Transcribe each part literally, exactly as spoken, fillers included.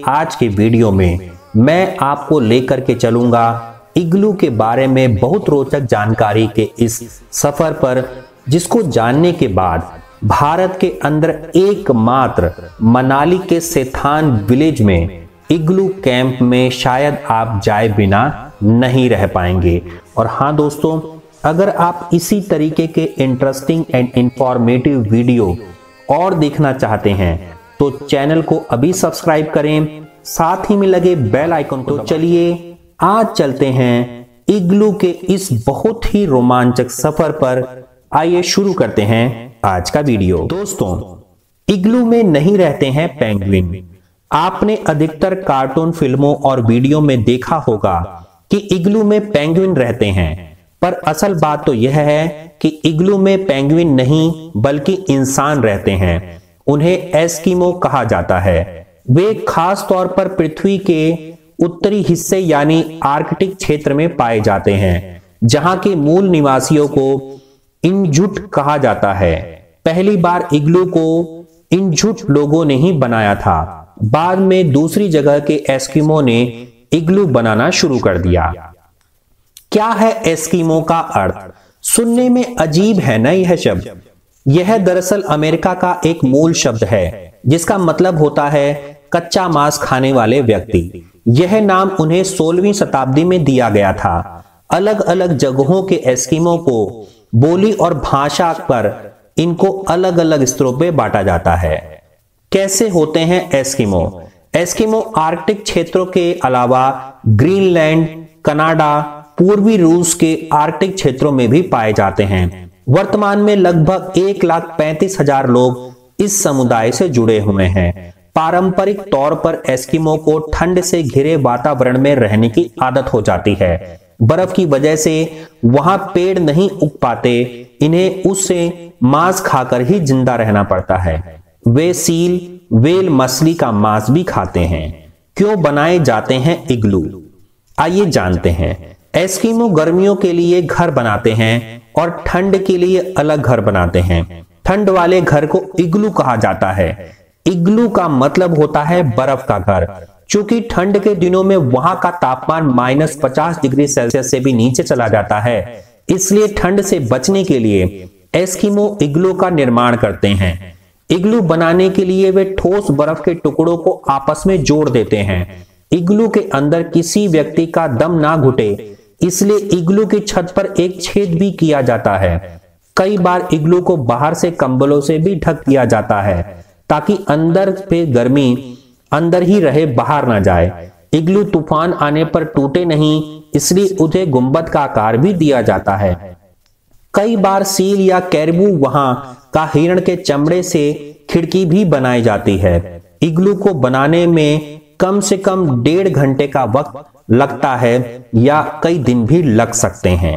आज के वीडियो में मैं आपको लेकर के चलूंगा इग्लू के बारे में बहुत रोचक जानकारी के इस सफर पर, जिसको जानने के बाद भारत के अंदर एकमात्र मनाली के सेथान विलेज में इग्लू कैंप में शायद आप जाए बिना नहीं रह पाएंगे। और हाँ दोस्तों, अगर आप इसी तरीके के इंटरेस्टिंग एंड इंफॉर्मेटिव वीडियो और देखना चाहते हैं तो चैनल को अभी सब्सक्राइब करें, साथ ही में लगे बेल आइकन को। तो चलिए आज चलते हैं इग्लू के इस बहुत ही रोमांचक सफर पर। आइए शुरू करते हैं आज का वीडियो। दोस्तों, इग्लू में नहीं रहते हैं पेंगुइन। आपने अधिकतर कार्टून फिल्मों और वीडियो में देखा होगा कि इग्लू में पेंगुइन रहते हैं, पर असल बात तो यह है कि इग्लू में पेंगुइन नहीं बल्कि इंसान रहते हैं। उन्हें एस्किमो कहा जाता है। वे खास तौर पर पृथ्वी के उत्तरी हिस्से यानी आर्कटिक क्षेत्र में पाए जाते हैं, जहां के मूल निवासियों को इन्जुट कहा जाता है। पहली बार इग्लू को इन्जुट लोगों ने ही बनाया था। बाद में दूसरी जगह के एस्किमो ने इग्लू बनाना शुरू कर दिया। क्या है एस्किमो का अर्थ? सुनने में अजीब है ना यह शब्द। यह दरअसल अमेरिका का एक मूल शब्द है जिसका मतलब होता है कच्चा मांस खाने वाले व्यक्ति। यह नाम उन्हें सोलहवीं शताब्दी में दिया गया था। अलग अलग जगहों के एस्किमो को बोली और भाषा पर इनको अलग अलग स्तरों पे बांटा जाता है। कैसे होते हैं एस्किमो? एस्किमो आर्कटिक क्षेत्रों के अलावा ग्रीनलैंड, कनाडा, पूर्वी रूस के आर्कटिक क्षेत्रों में भी पाए जाते हैं। वर्तमान में लगभग एक लाख पैंतीस हजार लोग इस समुदाय से जुड़े हुए हैं। पारंपरिक तौर पर एस्किमो को ठंड से घिरे वातावरण में रहने की आदत हो जाती है। बर्फ की वजह से वहां पेड़ नहीं उग पाते, इन्हें उससे मांस खाकर ही जिंदा रहना पड़ता है। वे सील, व्हेल मछली का मांस भी खाते हैं। क्यों बनाए जाते हैं इग्लू? आइए जानते हैं। एस्किमो गर्मियों के लिए घर बनाते हैं और ठंड के लिए अलग घर बनाते हैं। ठंड वाले घर को इग्लू कहा जाता है। इग्लू का मतलब होता है बर्फ का घर। चूंकि ठंड के दिनों में वहां का तापमान माइनस पचास डिग्री सेल्सियस से भी नीचे चला जाता है, इसलिए ठंड से बचने के लिए एस्किमो इग्लू का निर्माण करते हैं। इग्लू बनाने के लिए वे ठोस बर्फ के टुकड़ों को आपस में जोड़ देते हैं। इग्लू के अंदर किसी व्यक्ति का दम ना घुटे, इसलिए इग्लू की छत पर एक छेद भी किया जाता है। कई बार इग्लू को बाहर से कंबलों से भी ढक दिया जाता है ताकि अंदर पे गर्मी अंदर ही रहे, बाहर ना जाए। इग्लू तूफान आने पर टूटे नहीं, इसलिए उसे गुंबद का आकार भी दिया जाता है। कई बार सील या कैरबू वहां का हिरण के चमड़े से खिड़की भी बनाई जाती है। इग्लू को बनाने में कम से कम डेढ़ घंटे का वक्त लगता है या कई दिन भी लग सकते हैं।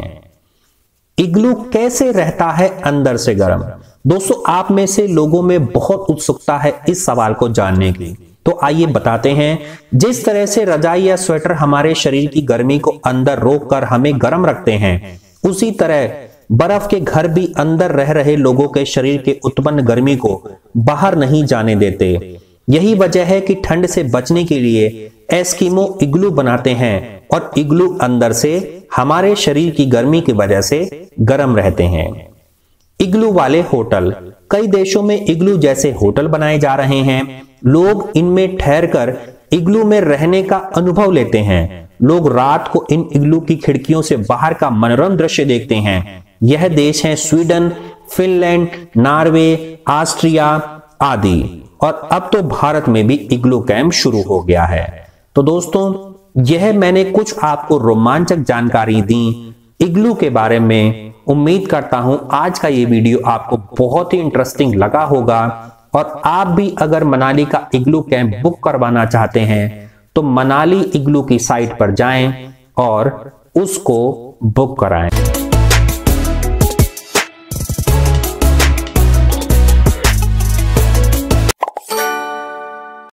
इग्लू कैसे रहता है अंदर से गर्म? दोस्तों, आप में से लोगों में बहुत उत्सुकता है इस सवाल को जानने की, तो आइए बताते हैं। जिस तरह से रजाई या स्वेटर हमारे शरीर की गर्मी को अंदर रोककर हमें गर्म रखते हैं, उसी तरह बर्फ के घर भी अंदर रह रहे लोगों के शरीर के उत्पन्न गर्मी को बाहर नहीं जाने देते। यही वजह है कि ठंड से बचने के लिए एस्किमो इग्लू बनाते हैं और इग्लू अंदर से हमारे शरीर की गर्मी की वजह से गर्म रहते हैं। इग्लू वाले होटल। कई देशों में इग्लू जैसे होटल बनाए जा रहे हैं। लोग इनमें ठहरकर इग्लू में रहने का अनुभव लेते हैं। लोग रात को इन इग्लू की खिड़कियों से बाहर का मनोरम दृश्य देखते हैं। यह देश है स्वीडन, फिनलैंड, नॉर्वे, ऑस्ट्रिया आदि। और अब तो भारत में भी इग्लू कैंप शुरू हो गया है। तो दोस्तों, यह मैंने कुछ आपको रोमांचक जानकारी दी इग्लू के बारे में। उम्मीद करता हूं आज का ये वीडियो आपको बहुत ही इंटरेस्टिंग लगा होगा। और आप भी अगर मनाली का इग्लू कैंप बुक करवाना चाहते हैं तो मनाली इग्लू की साइट पर जाएं और उसको बुक कराएं।